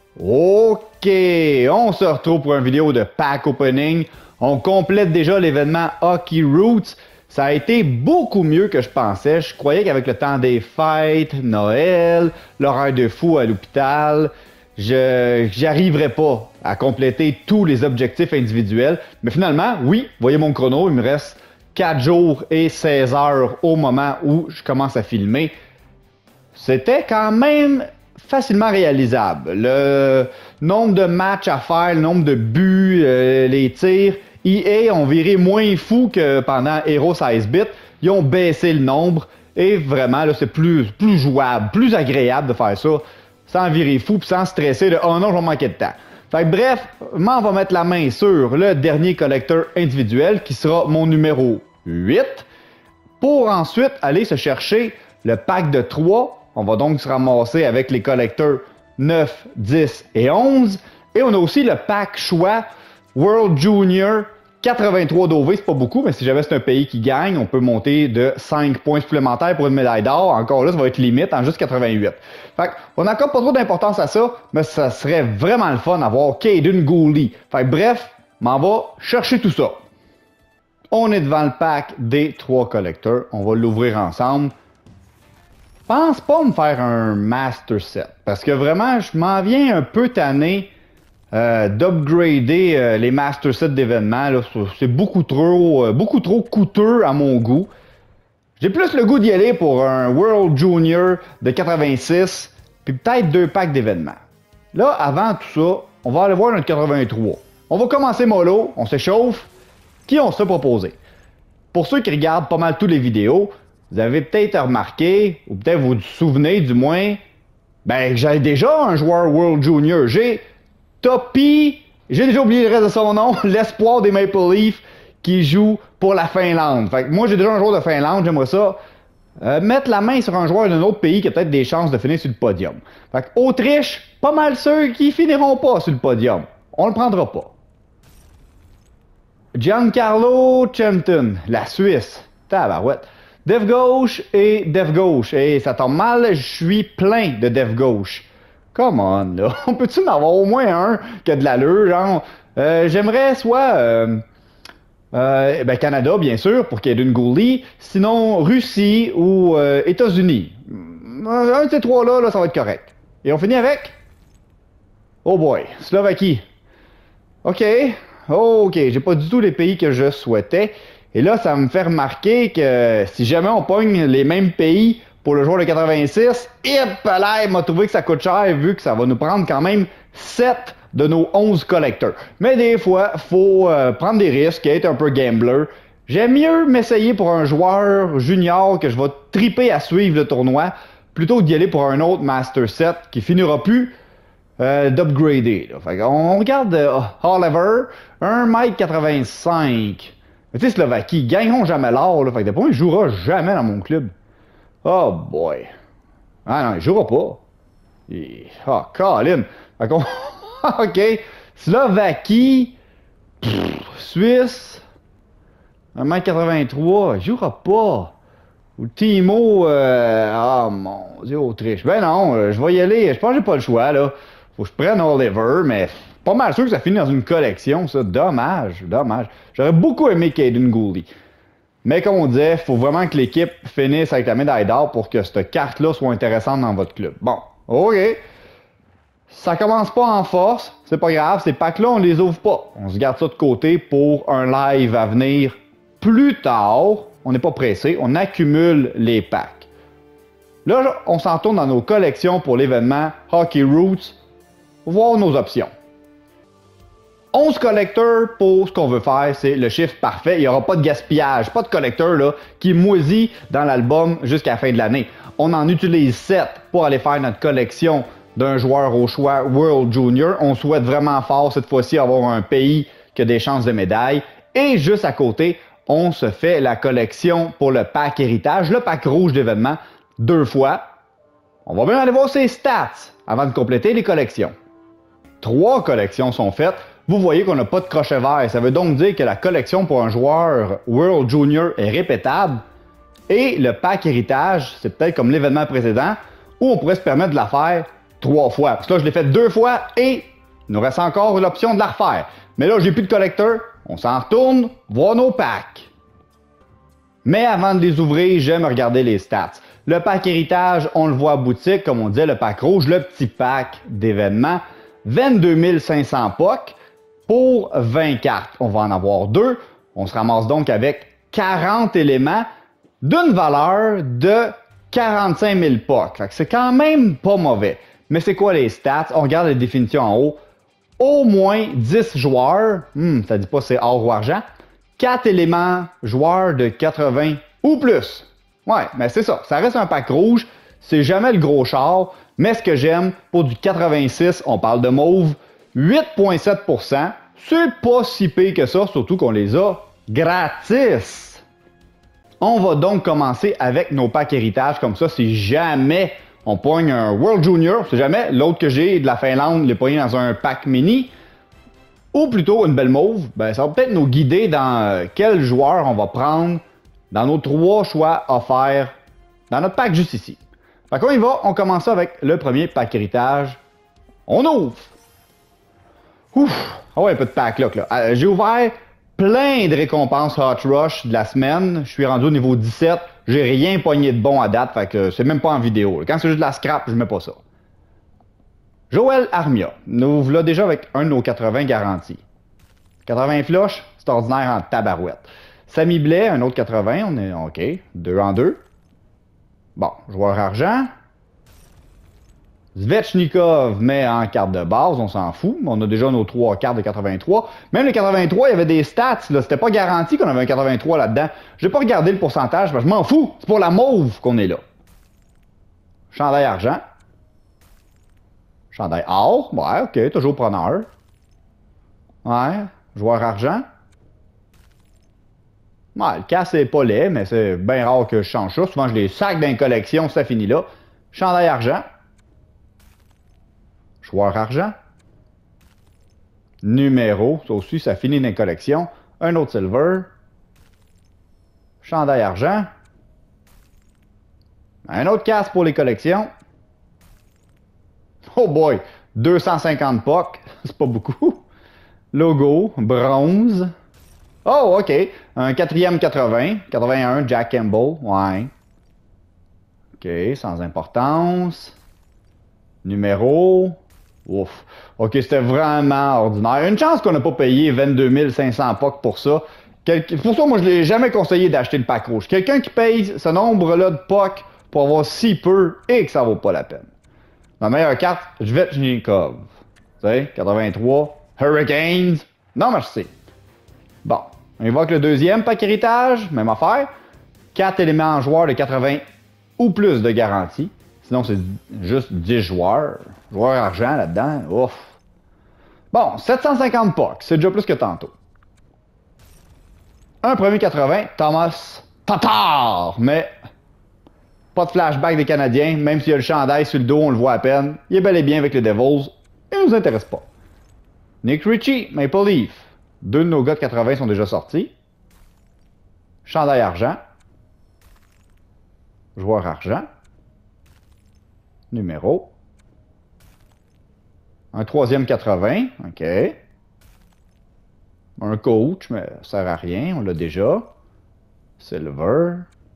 Ok, on se retrouve pour une vidéo de pack opening. On complète déjà l'événement Hockey Roots. Ça a été beaucoup mieux que je pensais. Je croyais qu'avec le temps des fêtes, Noël, l'horaire de fou à l'hôpital, j'arriverais pas à compléter tous les objectifs individuels. Mais finalement, oui, voyez mon chrono, il me reste 4 jours et 16 heures au moment où je commence à filmer. C'était quand même facilement réalisable. Le nombre de matchs à faire, le nombre de buts, les tirs, EA ont viré moins fou que pendant Hero 16-bit. Ils ont baissé le nombre et vraiment, là, c'est plus jouable, plus agréable de faire ça sans virer fou et sans stresser de « Oh non, je vais manquer de temps ». Fait que bref, on va mettre la main sur le dernier collecteur individuel qui sera mon numéro 8 pour ensuite aller se chercher le pack de 3. On va donc se ramasser avec les collecteurs 9, 10 et 11. Et on a aussi le pack choix World Junior 83 d'OV. C'est pas beaucoup, mais si jamais c'est un pays qui gagne, on peut monter de 5 points supplémentaires pour une médaille d'or. Encore là, ça va être limite en juste 88. Fait qu'on n'accorde pas trop d'importance à ça, mais ça serait vraiment le fun d'avoir Caden Gooley. Fait que bref, m'en va chercher tout ça. On est devant le pack des 3 collecteurs. On va l'ouvrir ensemble. Pense pas me faire un master set parce que vraiment je m'en viens un peu tanné d'upgrader les master sets d'événements. C'est beaucoup trop coûteux à mon goût. J'ai plus le goût d'y aller pour un World Junior de 86 puis peut-être 2 packs d'événements. Là, avant tout ça, on va aller voir notre 83. On va commencer mollo, on s'échauffe. Qui on se fait proposer? Pour ceux qui regardent pas mal toutes les vidéos, vous avez peut-être remarqué, ou peut-être vous vous souvenez du moins, ben j'ai déjà un joueur World Junior. J'ai Topi, j'ai déjà oublié le reste de son nom, l'espoir des Maple Leafs qui joue pour la Finlande. Fait que moi j'ai déjà un joueur de Finlande, j'aimerais ça mettre la main sur un joueur d'un autre pays qui a peut-être des chances de finir sur le podium. Fait que Autriche, pas mal ceux qui finiront pas sur le podium. On le prendra pas. Giancarlo Chempton, la Suisse. Tabarouette. Def gauche et Def gauche. Et ça tombe mal, je suis plein de Def gauche. Come on, là. On peut-tu en avoir au moins un qui a de l'allure, genre? J'aimerais soit Canada, bien sûr, pour Caden Gooley. Sinon, Russie ou États-Unis. Un de ces trois-là, là, ça va être correct. Et on finit avec? Oh boy, Slovaquie. OK. OK, j'ai pas du tout les pays que je souhaitais. Et là, ça me fait remarquer que si jamais on pogne les mêmes pays pour le joueur de 86, là, il m'a trouvé que ça coûte cher vu que ça va nous prendre quand même 7 de nos 11 collecteurs. Mais des fois, il faut prendre des risques et être un peu gambler. J'aime mieux m'essayer pour un joueur junior que je vais triper à suivre le tournoi plutôt que d'y aller pour un autre Master Set qui finira plus d'upgrader. On regarde Oliver, 1,85 m. Mais tu sais, Slovaquie, ils gagneront jamais l'or. Fait que de point, il jouera jamais dans mon club. Oh boy. Ah non, il jouera pas. Oh, Colin. Fait qu'on... OK. Slovaquie. Suisse. 1,83 m. Il jouera pas. Ou Timo. Ah mon Dieu, Autriche. Ben non, je vais y aller. Je pense que j'ai pas le choix, là. Faut que je prenne Oliver, mais pas mal sûr que ça finit dans une collection, ça. Dommage, dommage. J'aurais beaucoup aimé Caden Gooley. Mais comme on disait, il faut vraiment que l'équipe finisse avec la médaille d'or pour que cette carte-là soit intéressante dans votre club. Bon, OK. Ça commence pas en force, c'est pas grave. Ces packs-là, on les ouvre pas. On se garde ça de côté pour un live à venir plus tard. On n'est pas pressé, on accumule les packs. Là, on s'en tourne dans nos collections pour l'événement Hockey Roots. Voir nos options. 11 collecteurs pour ce qu'on veut faire, c'est le chiffre parfait. Il n'y aura pas de gaspillage, pas de collecteur là, qui moisit dans l'album jusqu'à la fin de l'année. On en utilise 7 pour aller faire notre collection d'un joueur au choix World Junior. On souhaite vraiment fort cette fois-ci avoir un pays qui a des chances de médaille. Et juste à côté, on se fait la collection pour le pack héritage, le pack rouge d'événements, 2 fois. On va bien aller voir ses stats avant de compléter les collections. 3 collections sont faites. Vous voyez qu'on n'a pas de crochet vert. Ça veut donc dire que la collection pour un joueur World Junior est répétable. Et le pack héritage, c'est peut-être comme l'événement précédent, où on pourrait se permettre de la faire 3 fois. Parce que là, je l'ai fait 2 fois et il nous reste encore l'option de la refaire. Mais là, j'ai plus de collecteur. On s'en retourne voir nos packs. Mais avant de les ouvrir, j'aime regarder les stats. Le pack héritage, on le voit à boutique, comme on disait, le pack rouge, le petit pack d'événements. 22 500 POC pour 20 cartes. On va en avoir 2. On se ramasse donc avec 40 éléments d'une valeur de 45 000 POC. C'est quand même pas mauvais. Mais c'est quoi les stats? On regarde les définitions en haut. Au moins 10 joueurs, ça dit pas c'est or ou argent. 4 éléments joueurs de 80 ou plus. Ouais, mais c'est ça. Ça reste un pack rouge. C'est jamais le gros char. Mais ce que j'aime, pour du 86, on parle de mauve, 8,7%. C'est pas si pire que ça, surtout qu'on les a gratis. On va donc commencer avec nos packs héritage. Comme ça, si jamais on pogne un World Junior, si jamais l'autre que j'ai de la Finlande l'est pogné dans un pack mini, ou plutôt une belle mauve, ben ça va peut-être nous guider dans quel joueur on va prendre dans nos 3 choix offerts dans notre pack juste ici. Fait qu'on y va, on commence avec le premier pack héritage. On ouvre! Ouf! Ah ouais, un peu de pack là. J'ai ouvert plein de récompenses Hot Rush de la semaine. Je suis rendu au niveau 17. J'ai rien pogné de bon à date, fait que c'est même pas en vidéo. Quand c'est juste de la scrap, je mets pas ça. Joël Armia. Nous voilà déjà avec un de nos 80 garantis. 80 flush, c'est ordinaire en tabarouette. Samy Blais, un autre 80, on est OK. 2 en 2. Bon, joueur argent. Svechnikov, mais en carte de base, on s'en fout. On a déjà nos 3 cartes de 83. Même le 83, il y avait des stats. C'était pas garanti qu'on avait un 83 là-dedans. Je vais pas regarder le pourcentage, parce que je m'en fous. C'est pour la mauve qu'on est là. Chandail argent. Chandail or. Ouais, OK, toujours preneur. Ouais, joueur argent. Ouais, le casse est pas laid, mais c'est bien rare que je change ça. Souvent, je les sac dans une collection, ça finit là. Chandail argent. Joueur argent. Numéro, ça aussi, ça finit dans une collection. Un autre silver. Chandail argent. Un autre casse pour les collections. Oh boy, 250 POC, c'est pas beaucoup. Logo, bronze. Oh, OK. Un 4e 80. 81, Jack Campbell. Ouais. OK, sans importance. Numéro. Ouf. OK, c'était vraiment ordinaire. Une chance qu'on n'a pas payé 22 500 POC pour ça. Pour ça, moi, je ne l'ai jamais conseillé d'acheter le pack rouge. Quelqu'un qui paye ce nombre-là de POC pour avoir si peu et que ça vaut pas la peine. Ma meilleure carte, Svechnikov. Tu sais, 83. Hurricanes. Non, merci. Bon, on évoque le deuxième pack héritage, même affaire. 4 éléments en joueur de 80 ou plus de garantie. Sinon, c'est juste 10 joueurs. Joueur argent là-dedans. Ouf. Bon, 750 POC, c'est déjà plus que tantôt. Un premier 80, Thomas Tatar. Mais pas de flashback des Canadiens, même s'il y a le chandail sur le dos, on le voit à peine. Il est bel et bien avec les Devils. Il nous intéresse pas. Nick Ritchie, Maple Leaf. 2 de nos gars de 80 sont déjà sortis. Chandail argent. Joueur argent. Numéro. Un 3e 80. OK. Un coach, mais ça sert à rien. On l'a déjà. Silver.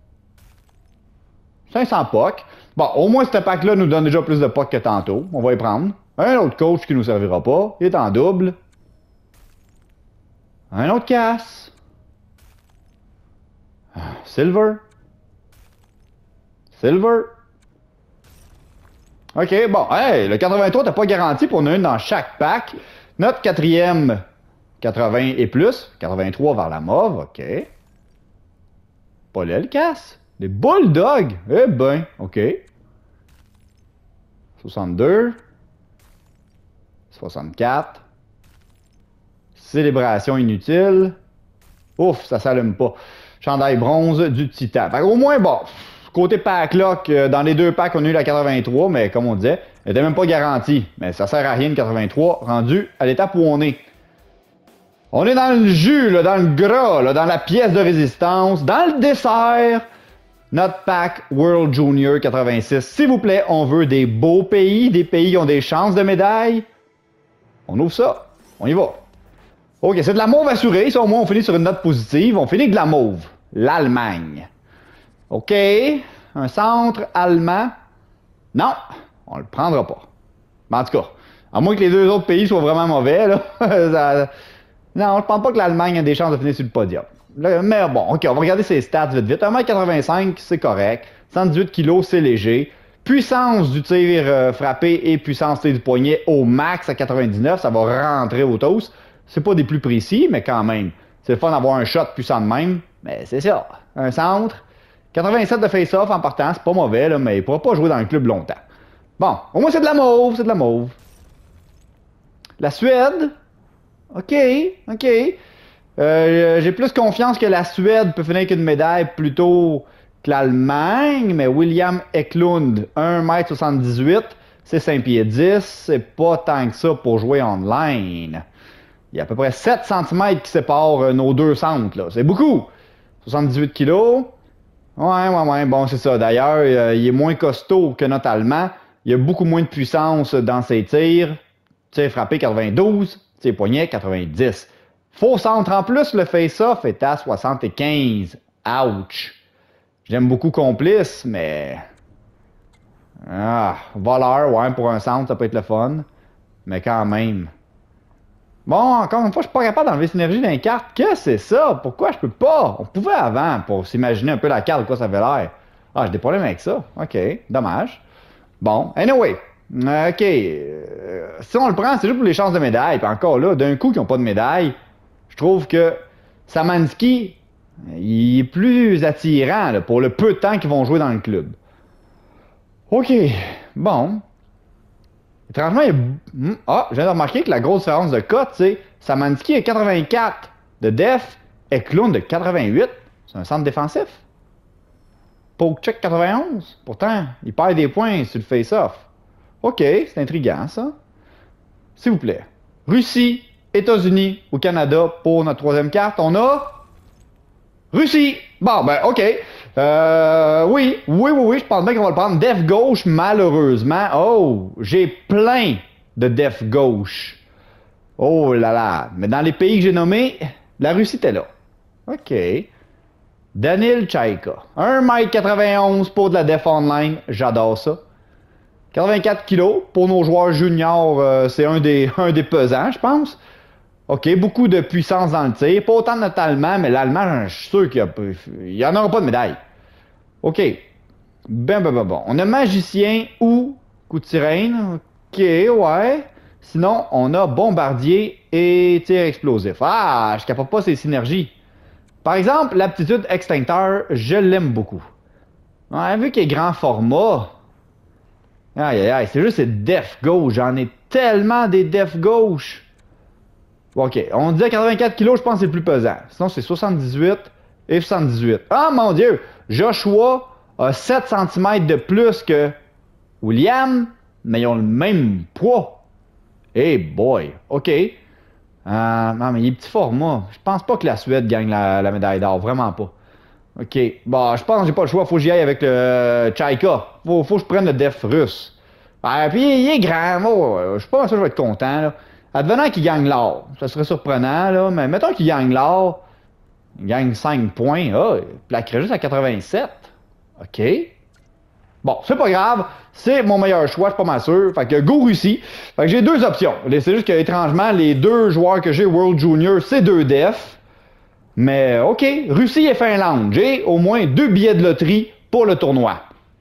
500 POC. Bon, au moins, ce pack-là nous donne déjà plus de POC que tantôt. On va y prendre. Un autre coach qui nous servira pas. Il est en double. Un autre casse. Silver. Silver. OK, bon, hey, le 83, t'as pas garanti, pour on a une dans chaque pack. Notre 4e, 80 et plus. 83 vers la mauve, OK. Pas là, le casse. Des Bulldogs. Eh ben, OK. 62. 64. Célébration inutile. Ouf, ça s'allume pas. Chandail bronze du Titan. Fait au moins, bon, côté pack-lock, dans les 2 packs, on a eu la 83, mais comme on disait, elle n'était même pas garantie. Mais ça sert à rien, le 83, rendu à l'étape où on est. On est dans le jus, là, dans le gras, là, dans la pièce de résistance, dans le dessert. Notre pack World Junior 86. S'il vous plaît, on veut des beaux pays, des pays qui ont des chances de médaille. On ouvre ça. On y va. Ok, c'est de la mauve assurée. Ça, au moins, on finit sur une note positive. On finit avec de la mauve. L'Allemagne. Ok. Un centre allemand. Non, on le prendra pas. Mais en tout cas, à moins que les deux autres pays soient vraiment mauvais, là. Non, je pense pas que l'Allemagne a des chances de finir sur le podium. Mais bon, ok, on va regarder ses stats vite vite. 1m85, c'est correct. 118 kg, c'est léger. Puissance du tir frappé et puissance du poignet au max à 99, ça va rentrer au toast. C'est pas des plus précis, mais quand même. C'est le fun d'avoir un shot puissant de même. Mais c'est ça. Un centre. 87 de face-off en partant, c'est pas mauvais, là, mais il pourra pas jouer dans le club longtemps. Bon, au moins c'est de la mauve, c'est de la mauve. La Suède. Ok, ok. J'ai plus confiance que la Suède peut finir avec une médaille plutôt que l'Allemagne, mais William Eklund, 1m78, c'est 5 pieds 10, c'est pas tant que ça pour jouer online. Il y a à peu près 7 cm qui séparent nos deux centres, là. C'est beaucoup. 78 kg. Ouais, bon, c'est ça. D'ailleurs, il est moins costaud que notre Allemand. Il a beaucoup moins de puissance dans ses tirs. Tir frappé 92, tir poignet 90. Faux centre en plus, le face-off est à 75. Ouch. J'aime beaucoup complice, mais... voleur, ouais, pour un centre, ça peut être le fun. Mais quand même... Bon, encore une fois, je suis pas capable d'enlever synergie dans les cartes. Qu'est-ce que c'est ça? Pourquoi je peux pas? On pouvait avant pour s'imaginer un peu la carte de quoi ça avait l'air. Ah, j'ai des problèmes avec ça. Ok, dommage. Bon, anyway. Ok. Si on le prend, c'est juste pour les chances de médaille. Puis encore là, d'un coup, qui n'ont pas de médaille, je trouve que Samansky, il est plus attirant là, pour le peu de temps qu'ils vont jouer dans le club. Ok. Bon. Étrangement, je viens de remarquer que la grosse différence de cote, c'est Samansky est 84 de def et Clown de 88. C'est un centre défensif. Pokecheck 91. Pourtant, il perd des points sur le face-off. Ok, c'est intriguant ça. S'il vous plaît. Russie, États-Unis ou Canada pour notre troisième carte. On a Russie. Bon, ben, ok. Oui, je pense bien qu'on va le prendre. Def gauche, malheureusement. Oh, j'ai plein de def gauche. Oh là là. Mais dans les pays que j'ai nommés, la Russie était là. Ok. Danil Chaika. 1m91 pour de la def online. J'adore ça. 84 kg. Pour nos joueurs juniors, c'est un des pesants, je pense. OK, beaucoup de puissance dans le tir. Pas autant de notre Allemand, mais l'Allemand, je suis sûr qu'il n'y en aura pas de médaille. OK. Bon. On a magicien ou coup de sirène. OK, ouais. Sinon, on a bombardier et tir explosif. Ah, je capte pas ces synergies. Par exemple, l'aptitude extincteur, je l'aime beaucoup. Ouais, vu qu'il est grand format. Aïe, c'est juste ces def gauche. J'en ai tellement des def gauche. OK, on disait 84 kg, je pense que c'est le plus pesant. Sinon, c'est 78 et 78. Ah, mon Dieu! Joshua a 7 cm de plus que William, mais ils ont le même poids. Hey boy! OK. Non, mais il est petit format. Je pense pas que la Suède gagne la médaille d'or. Vraiment pas. OK. Bon, je pense que j'ai pas le choix. Faut que j'y aille avec le Chaika. Faut que je prenne le def russe. Puis il est grand. Je suis pas sûr que je vais être content, là. Advenant qu'il gagne l'or, ça serait surprenant, là, mais mettons qu'il gagne l'or, il gagne 5 points, il plaquerait juste à 87. OK. Bon, c'est pas grave, c'est mon meilleur choix, je suis pas mal sûr. Fait que go Russie. Fait que j'ai deux options. C'est juste que, étrangement, les deux joueurs que j'ai World Junior, c'est 2 def. Mais OK, Russie et Finlande. J'ai au moins 2 billets de loterie pour le tournoi.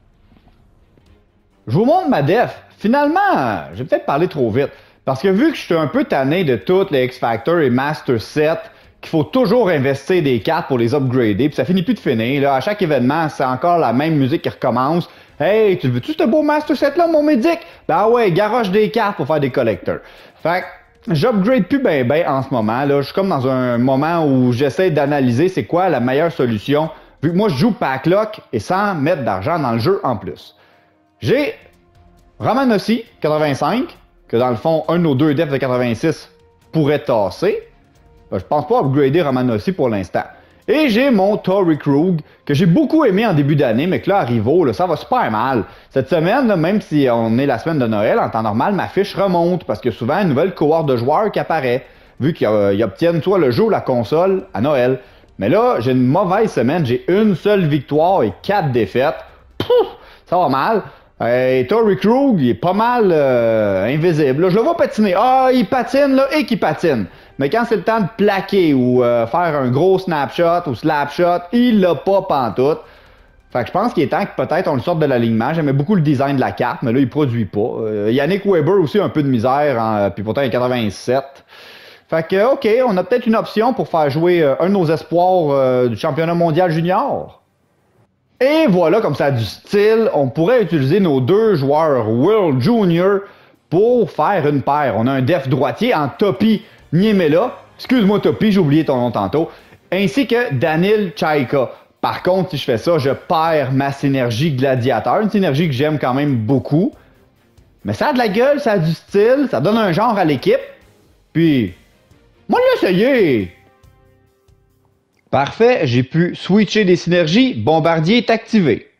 Je vous montre ma def. Finalement, j'ai peut-être parlé trop vite. Parce que vu que je suis un peu tanné de toutes les X-Factor et Master Set, qu'il faut toujours investir des cartes pour les upgrader, puis ça finit plus de finir. Là. À chaque événement, c'est encore la même musique qui recommence. Hey, tu veux-tu ce beau Master Set là, mon médic? Ben ouais, garoche des cartes pour faire des collectors. Fait que j'upgrade plus ben en ce moment. Là. Je suis comme dans un moment où j'essaie d'analyser c'est quoi la meilleure solution. Vu que moi, je joue pack lock et sans mettre d'argent dans le jeu en plus. J'ai Romanossi, 85. Que dans le fond, un de nos 2 defs de 86 pourrait tasser. Ben, je pense pas upgrader Romanossi pour l'instant. Et j'ai mon Torrey Krug, que j'ai beaucoup aimé en début d'année, mais que là, à Rivo, là, ça va super mal. Cette semaine, là, même si on est la semaine de Noël, en temps normal, ma fiche remonte, parce que souvent, une nouvelle cohorte de joueurs qui apparaît, vu qu'ils obtiennent soit le jeu ou la console à Noël. Mais là, j'ai une mauvaise semaine, j'ai une seule victoire et 4 défaites. Pouf, ça va mal. Et Torrey Krug, il est pas mal invisible. Là, je le vois patiner. Ah, il patine, là, et qu'il patine. Mais quand c'est le temps de plaquer ou faire un gros snapshot ou slapshot, il l'a pas pantoute. Fait que je pense qu'il est temps que peut-être on le sorte de l'alignement. J'aimais beaucoup le design de la carte, mais là, il produit pas. Yannick Weber aussi a un peu de misère, puis pourtant il est 87. Fait que, OK, on a peut-être une option pour faire jouer un de nos espoirs du championnat mondial junior. Et voilà, comme ça a du style, on pourrait utiliser nos 2 joueurs World Junior pour faire une paire. On a un def droitier en Topi Niemela, excuse-moi Topi, j'ai oublié ton nom tantôt, ainsi que Danil Chaika. Par contre, si je fais ça, je perds ma synergie gladiateur, une synergie que j'aime quand même beaucoup. Mais ça a de la gueule, ça a du style, ça donne un genre à l'équipe. Puis, moi l'essayer! Parfait, j'ai pu switcher des synergies, Bombardier est activé.